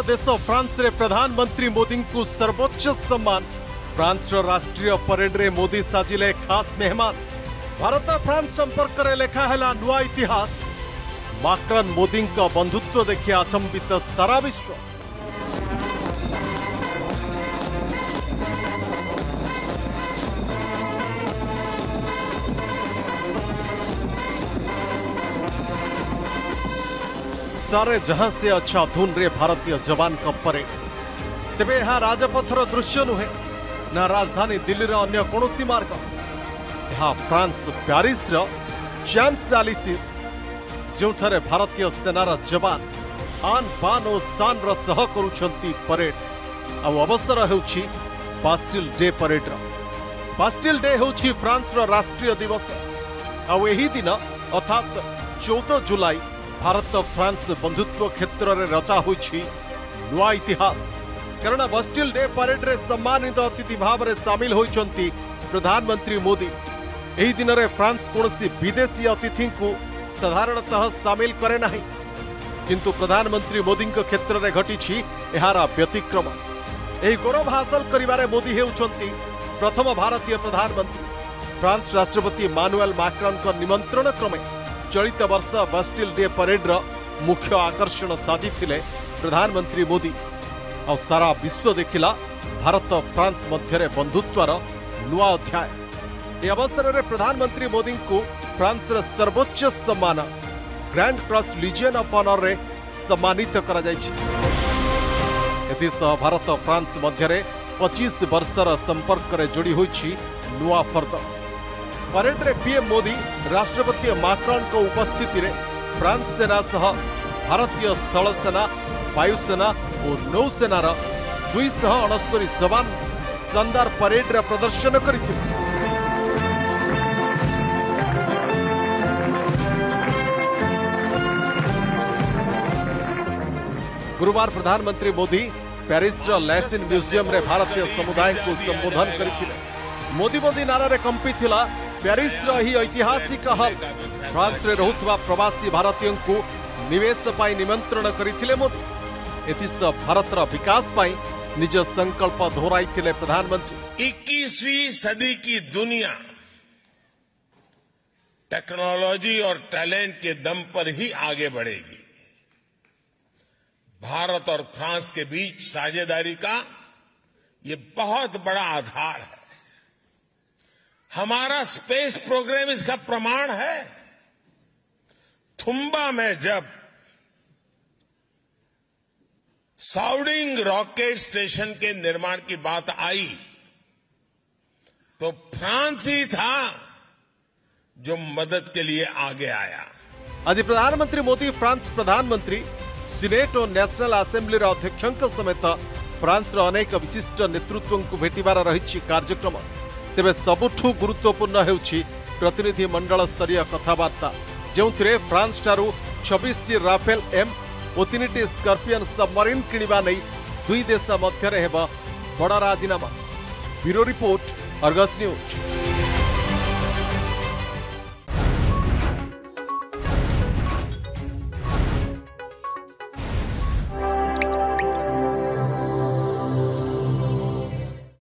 देश फ्रांस रे प्रधानमंत्री मोदी को सर्वोच्च सम्मान। फ्रांस राष्ट्रीय परेड रे मोदी साजिले खास मेहमान। भारत फ्रांस संपर्क रे लेखा है नुआ इतिहास। माक्रन मोदी का बंधुत्व देखि अचंबित सारा विश्व। सारे जहां से अच्छा धुन रे भारतीय जवान का परेड। तेबे यह राजपथर दृश्य नुहे ना राजधानी दिल्ली रे अन्य कौनसी मार्ग। यह फ्रांस प्यारिस रो चैम्प्स एलिसीस जोठारे भारतीय सेनार जवान आन बान और शान रो सह करुछंती परेड। आ अवसर हेउछि बास्टिल डे परेड रो। बास्टिल डे हेउछि फ्रांस रो राष्ट्रीय दिवस। आ एही दिन अर्थात 14 जुलाई भारत फ्रांस बंधुत्व क्षेत्र में रचा होइछि नुआ इतिहास। कारण बास्टिल डे परेड रे सम्मानित अतिथि भाव में सामिल होइछंती प्रधानमंत्री मोदी। एही दिन रे फ्रांस कोनसी विदेशी अतिथि को साधारणतः सामिल करे नाही, किंतु प्रधानमंत्री मोदी क्षेत्र में घटिछि एहार व्यतिक्रम। एही गौरव हासिल करिबारे मोदी हेउछंती प्रथम भारतीय प्रधानमंत्री। फ्रांस राष्ट्रपति मानुएल मैक्रोन को निमंत्रण क्रमे चलित वर्ष बास्टिल डे परेड रो मुख्य आकर्षण साजिथिले प्रधानमंत्री मोदी। और सारा विश्व देखिला भारत फ्रांस मध्य बंधुत्वर नुआ अध्याय। ए अवसर में प्रधानमंत्री मोदी को फ्रांस सर्वोच्च सम्मान Grand Cross Legion of Honour रे सम्मानित करा जायछि। एथिसह भारत फ्रांस मध्य 25 वर्षर संपर्क रे जोड़ी होइछि नुआ फर्द। परेड रे पीएम मोदी राष्ट्रपति मैक्रोन को उपस्थिति रे फ्रांस सेना सह भारतीय स्थल सेना वायुसेना और नौसेनार 269 जवान शानदार परेड रे प्रदर्शन करथिले। गुरुवार प्रधानमंत्री मोदी पेरिस लैसिन म्यूजियम रे भारतीय समुदाय को संबोधन करथिले। मोदी मोदी नारा रे कंपिथिला पेरिस ही ऐतिहासिक हब। फ्रांस रे रहुतबा प्रवासी भारतीयों को निवेश पाई निमंत्रण करथिले मोदी। एथिस भारतर विकास पाई निज संकल्प दोहराइथिले प्रधानमंत्री। 21वीं सदी की दुनिया टेक्नोलॉजी और टैलेंट के दम पर ही आगे बढ़ेगी। भारत और फ्रांस के बीच साझेदारी का ये बहुत बड़ा आधार है। हमारा स्पेस प्रोग्राम इसका प्रमाण है। थुम्बा में जब साउडिंग रॉकेट स्टेशन के निर्माण की बात आई तो फ्रांस ही था जो मदद के लिए आगे आया। आज प्रधानमंत्री मोदी फ्रांस प्रधानमंत्री सीनेट और नेशनल असेंबली अध्यक्षों समेत फ्रांस अनेक विशिष्ट नेतृत्व को भेटिबार रही कार्यक्रम। तेबे सबुठु गुरुत्वपूर्ण हेउछि प्रतिनिधि मंडल स्तरीय कथबार्ता, जो फ्रांस ठारू 26 राफेल एम और 3 स्कॉर्पियन सबमरीन किणवा नहीं दुई देश मध्य हेब बड़ राजीनामा। Bureau report, Argus news.